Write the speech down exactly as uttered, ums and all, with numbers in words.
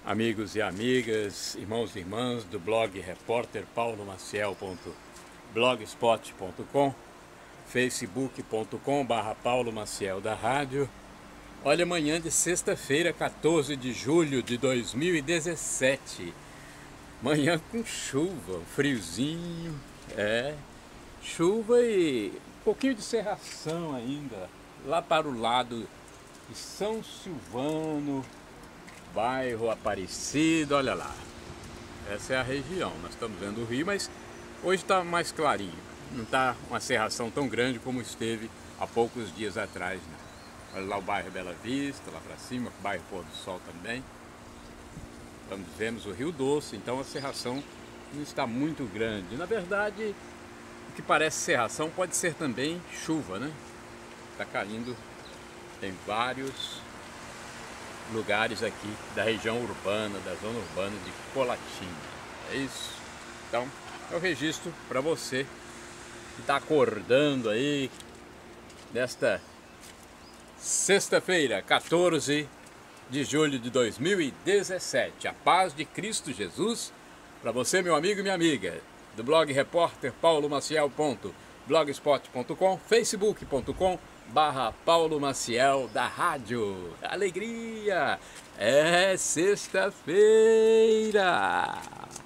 Amigos e amigas, irmãos e irmãs do blog repórter paulo maciel ponto blogspot ponto com, facebook ponto com barra paulo maciel da rádio. Olha, manhã de sexta-feira, quatorze de julho de dois mil e dezessete. Manhã com chuva, um friozinho, é, chuva e um pouquinho de cerração ainda, lá para o lado de São Silvano, bairro Aparecido, olha lá. Essa é a região, nós estamos vendo o rio, mas hoje está mais clarinho. Não está uma cerração tão grande como esteve há poucos dias atrás, não. Olha lá o bairro Bela Vista, lá para cima, o bairro Pôr do Sol também. Vamos, vemos o Rio Doce, então a cerração não está muito grande. Na verdade, o que parece cerração pode ser também chuva, né? Está caindo em vários lugares aqui da região urbana, da zona urbana de Colatina. É isso. Então, eu registro para você que está acordando aí nesta sexta-feira, quatorze de julho de dois mil e dezessete. A paz de Cristo Jesus para você, meu amigo e minha amiga, do blog repórter paulo maciel ponto blogspot ponto com, facebook ponto com barra Paulo Maciel da rádio. Alegria! É sexta-feira!